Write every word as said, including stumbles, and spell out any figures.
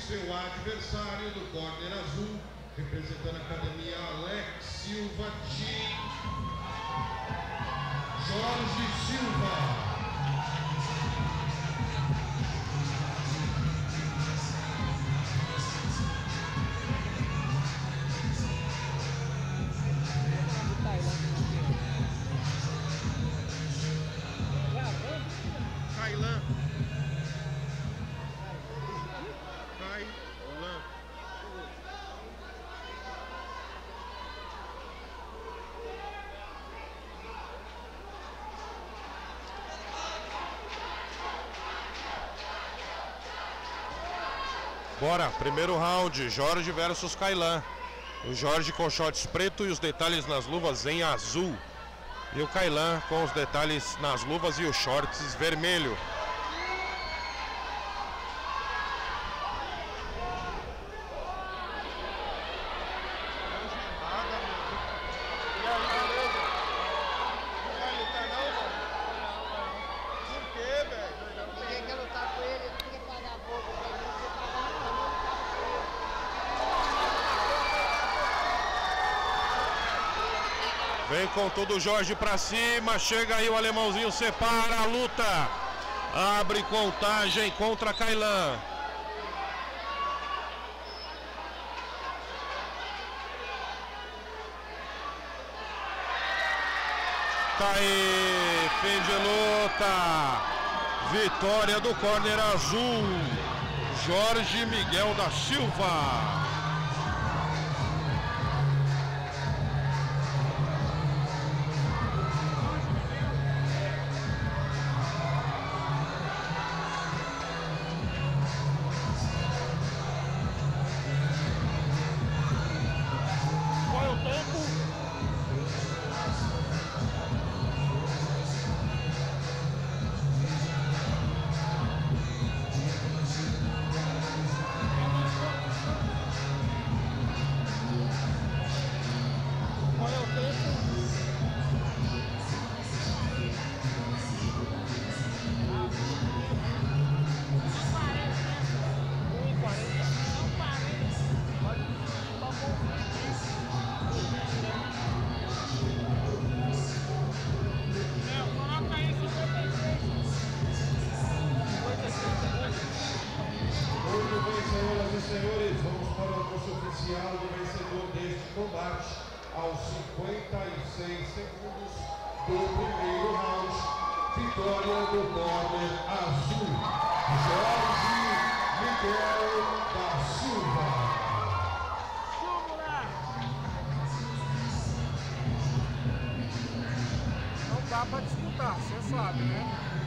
seu adversário do córner azul, representando a academia Alex Silva Team, Jorge Silva. Kailan. Kailan. Bora, primeiro round, Jorge versus Kailan. O Jorge com shorts preto e os detalhes nas luvas em azul. E o Kailan com os detalhes nas luvas e os shorts vermelho. Vem com tudo o Jorge pra cima, chega aí o alemãozinho, separa a luta. Abre contagem contra Kailan. Tá aí, fim de luta. Vitória do córner azul, Jorge Miguel da Silva. Senhoras e senhores, vamos para o nosso oficial do vencedor deste combate aos cinquenta e seis segundos do primeiro round. Vitória do córner azul, Jorge Miguel da Silva. Não dá pra disputar, você sabe, né?